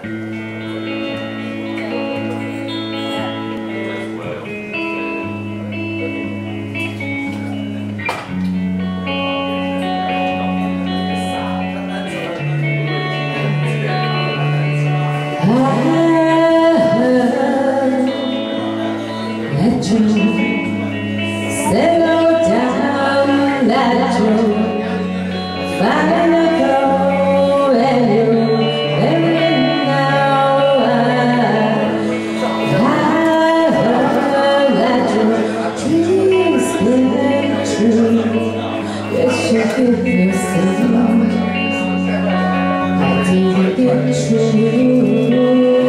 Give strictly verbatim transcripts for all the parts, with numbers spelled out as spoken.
Settle down that road, find a girl and you marry now. I heard that your dreams been true. Yes, you give yourself. I didn't get true.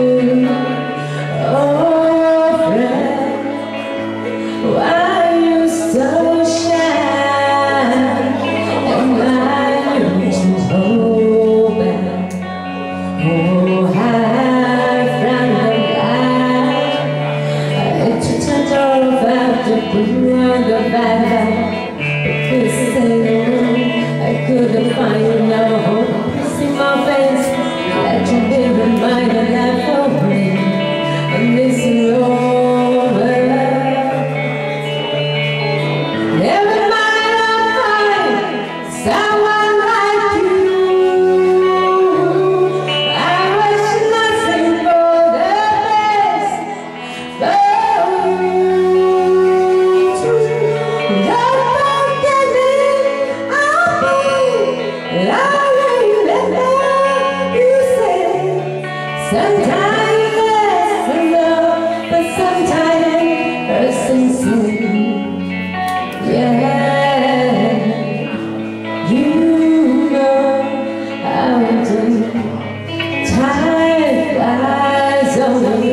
I couldn't find no hope. See my face, let you live in mine and life for me. And this is over. Never mind, I'll find someone like you. I wish nothing for the best for you. Sometimes it's love, but sometimes it's sincere. Yeah, you know how to time flies away.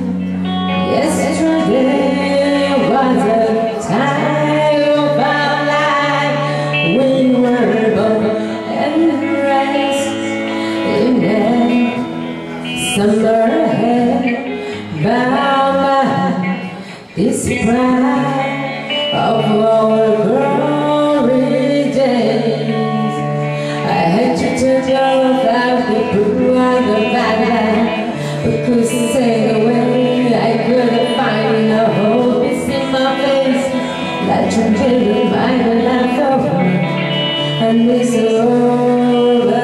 Yesterday was a time of our life when we were born and raised in that summer had bound by this pride of our glory days. I had to turn off out the blue and the bad light, because say away I couldn't find a hope. It's in my face, like you did in my life over, and it's over.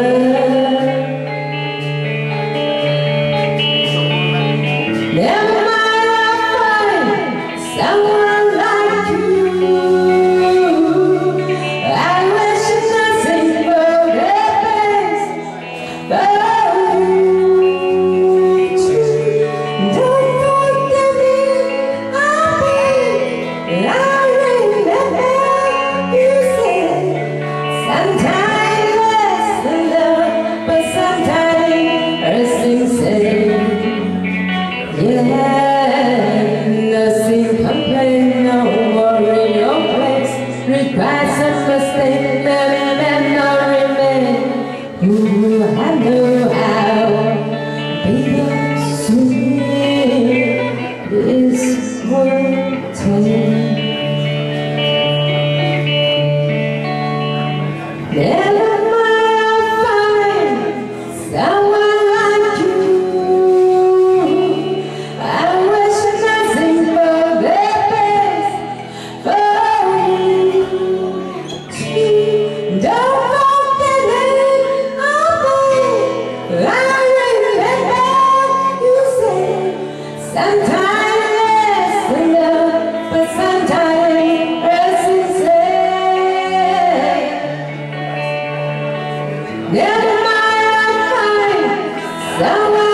Never mind, I'll find someone like you. I wish nothing but the best for you. Don't forget me, I'll be lying there. You said sometimes less than love, but sometimes it's sincere. Yeah, nothing complain, no worry, no place. Regrets and mistakes, many memory remain. Ooh, I know how bittersweet this would take. Never mind, I'll find someone like you. Sometimes less than love, but sometimes it's sincere. Never mind, I'll find someone.